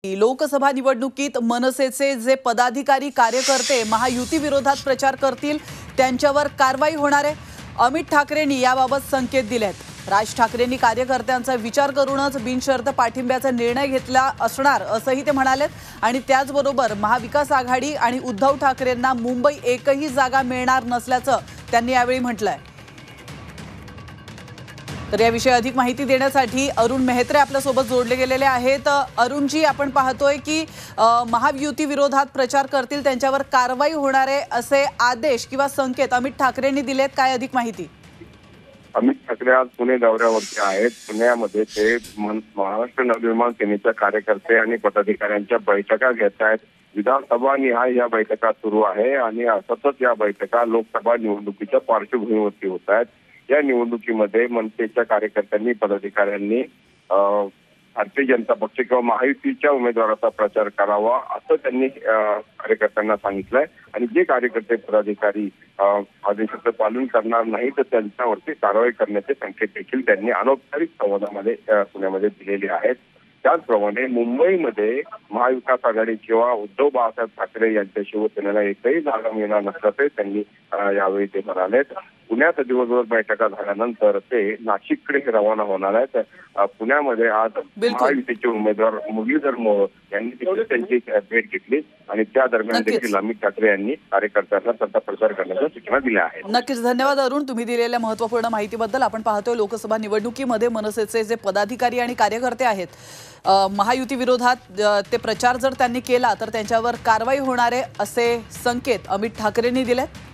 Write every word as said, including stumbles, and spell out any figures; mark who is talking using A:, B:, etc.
A: लोकसभा निवडणुकीत मनसेचे जे पदाधिकारी कार्यकर्ते महायुती विरोधात प्रचार करतील त्यांच्यावर कारवाई होणार आहे। अमित ठाकरेंनी याबाबत संकेत दिलेत। राज ठाकरेंनी कार्यकर्त्यांचा विचार करूनच बिनशर्त पाठिंब्याचा निर्णय घेतला असणार असंही ते म्हणालेत। आणि त्याचबरोबर महाविकास आघाडी आणि उद्धव ठाकरेंना मुंबई एकही जागा मिळणार नसल्याचं त्यांनी यावेळी म्हटलंय। तर याविषयी अधिक माहिती देण्यासाठी अरुण मेहत्रे आपल्या सोबत जोडले गेलेले आहेत। अरुणजी, आपण पाहतोय की महायुती विरोधात प्रचार करतील त्यांच्यावर कारवाई होणार आहे असे आदेश किंवा संकेत अमित ठाकरेंनी दिलेत, काय अधिक माहिती?
B: अमित ठाकरे आज पुणे दौऱ्यावरती आहेत। पुण्यामध्ये ते महाराष्ट्र नवनिर्माण सेनेच्या कार्यकर्ते आणि पदाधिकाऱ्यांच्या बैठका घेत आहेत। विधानसभा निहाय या बैठका सुरू आहे आणि सतत या बैठका लोकसभा निवडणुकीच्या पार्श्वभूमीवरती होत आहेत। या निवडणुकीमध्ये मनसेच्या कार्यकर्त्यांनी पदाधिकाऱ्यांनी भारतीय जनता पक्ष किंवा महायुतीच्या उमेदवाराचा प्रचार करावा असं त्यांनी कार्यकर्त्यांना सांगितलंय। आणि जे कार्यकर्ते पदाधिकारी आदेशाचं पालन करणार नाही तर त्यांच्यावरती कारवाई करण्याचे संकेत देखील त्यांनी अनौपचारिक संवादामध्ये पुण्यामध्ये दिलेले आहेत। त्याचप्रमाणे मुंबईमध्ये महाविकास आघाडी किंवा उद्धव बाळासाहेब ठाकरे यांच्या शिवसेनेला एकही जागा मिळणार नसल्याचे त्यांनी यावेळी ते म्हणालेत। पुण्यात दिवसभर बैठका झाल्यानंतर ते नाशिककडे रवाना होणार आहेत। पुण्यामध्ये आज महायुतीचे उमेदवार मुरलीधर मोहोळ यांनी देखील त्यांची भेट घेतली आणि त्या दरम्यान देखील अमित ठाकरे यांनी कार्यकर्त्यांना त्यांचा प्रचार करण्याच्या सूचना दिल्या आहेत।
A: नक्कीच धन्यवाद अरुण, तुम्ही दिलेल्या महत्त्वपूर्ण माहितीबद्दल। आपण पाहतोय लोकसभा निवडणुकीमध्ये मनसेचे जे पदाधिकारी आणि कार्यकर्ते आहेत महायुती विरोधात ते प्रचार जर त्यांनी केला तर त्यांच्यावर कारवाई होणार आहे असे संकेत अमित ठाकरेंनी दिलेत।